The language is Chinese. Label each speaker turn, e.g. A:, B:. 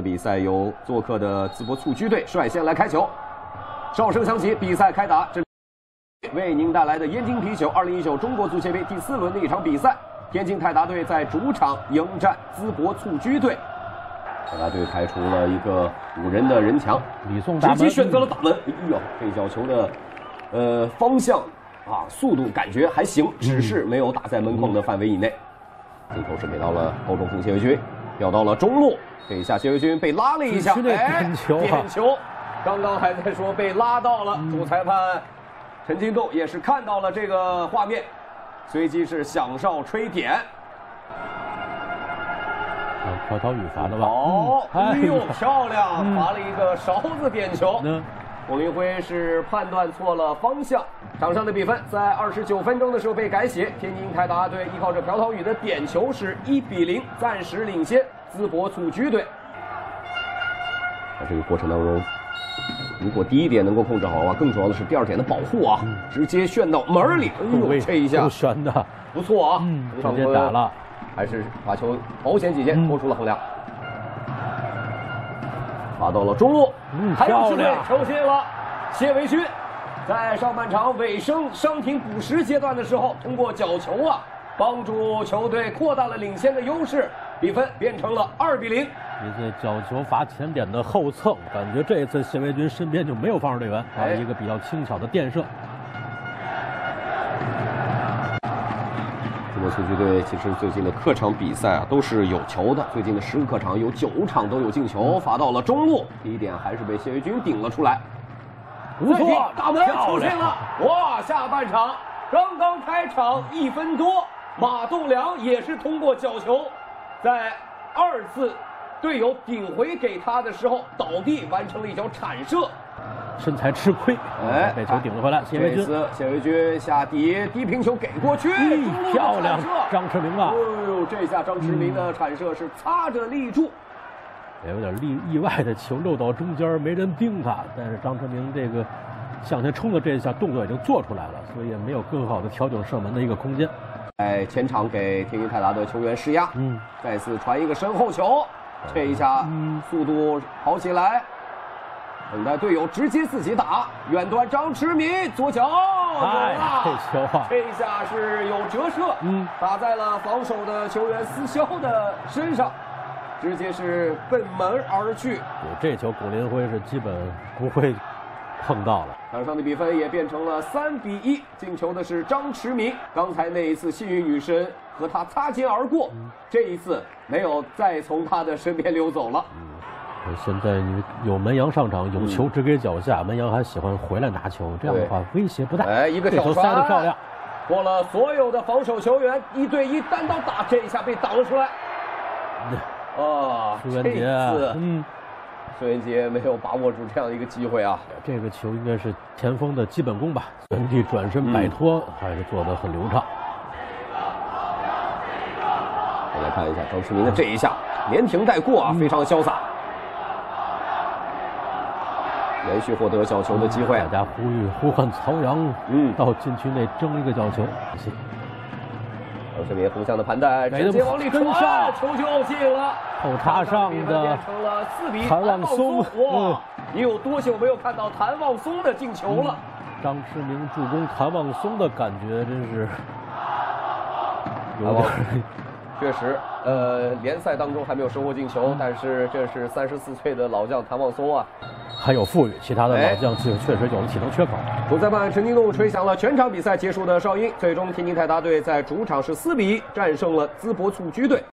A: 比赛由做客的淄博蹴鞠队率先来开球。哨声响起，比赛开打。这为您带来的燕京啤酒2019中国足协杯第4轮的一场比赛，天津泰达队在主场迎战淄博蹴鞠队。泰达队开出了一个5人的人墙，
B: 李颂
A: 直接选择了打门。哎呦，这脚球的方向啊，速度感觉还行，只是没有打在门框的范围以内。镜头是给到了欧中锋谢维军，掉到了中路。这一下谢维军被拉了一下，
B: 点
A: 球，刚刚还在说被拉到了，主裁判陈金豆也是看到了这个画面，随即是响哨吹点。
B: 朴涛宇罚的吧？
A: 哎呦，漂亮，罚了一个勺子点球。龚林辉是判断错了方向。场上的比分在29分钟的时候被改写，天津泰达队依靠着朴涛宇的点球是1比0，暂时领先淄博蹴鞠队。在这个过程当中，如果第一点能够控制好的话，更重要的是第二点的保护啊，直接旋到门里。哎呦，这一下
B: 旋的
A: 不错啊，
B: 直接打了，
A: 还是把球保险起见，拖出了横梁。发到了中路，还有机会球进了。谢维军在上半场尾声伤停补时阶段的时候，通过角球啊，帮助球队扩大了领先的优势，比分变成了2比0。
B: 一次角球罚前点的后蹭，感觉这一次谢维军身边就没有防守队员，还有一个比较轻巧的垫射。
A: 淄博蹴鞠队其实最近的客场比赛啊都是有球的，最近的10个客场有9场都有进球，罚到了中路，第一点还是被谢维军顶了出来。
B: 不错，
A: 大门出现了！哇，下半场刚刚开场1分多，马栋梁也是通过角球，在2次队友顶回给他的时候倒地完成了一脚铲射。
B: 身材吃亏，被球顶了回来。谢维军，
A: 谢维军下底低平球给过去，
B: 漂亮！张驰明啊！
A: 哎呦，这下张驰明的铲射是擦着立柱，
B: 也有点意外的球漏到中间，没人盯他。但是张驰明这个向前冲的这一下动作已经做出来了，所以也没有更好的调整射门的一个空间。
A: 在前场给天津泰达的球员施压，再次传一个身后球，这一下速度跑起来。等待队友直接自己打，远端张驰明左脚，
B: 这球啊，
A: 这一下是有折射，打在了防守的球员思肖的身上，直接是奔门而去。
B: 这球龚林辉是基本不会碰到了。
A: 场上的比分也变成了3比1，进球的是张驰明。刚才那一次幸运女神和他擦肩而过，这一次没有再从他的身边溜走了。
B: 现在你有门杨上场，有球只给脚下，门杨还喜欢回来拿球，这样的话威胁不大。
A: 一个挑
B: 传塞得漂亮，
A: 过了所有的防守球员，1对1单刀打，这一下被挡了出来。
B: 舒元杰，
A: 舒元杰没有把握住这样一个机会啊。
B: 这个球应该是前锋的基本功吧，原地转身摆脱，还是做得很流畅。
A: 我来看一下张驰明的这一下，连停带过啊，非常潇洒。连续获得角球的机会，
B: 大家呼唤曹阳，到禁区内争一个角球。
A: 张驰明横向的盘带，直接往里传，球就进了。
B: 后插上的
A: 变成了4比1。
B: 谭望松，
A: 哇！你有多久没有看到谭望松的进球了？
B: 张驰明助攻谭望松的感觉真是有点。
A: 确实，联赛当中还没有收获进球，但是这是34岁的老将谭望松啊，
B: 还有富裕，其他的老将确实有了体能缺口。
A: 主裁判陈金栋吹响了全场比赛结束的哨音，最终天津泰达队在主场是4比1战胜了淄博蹴鞠队。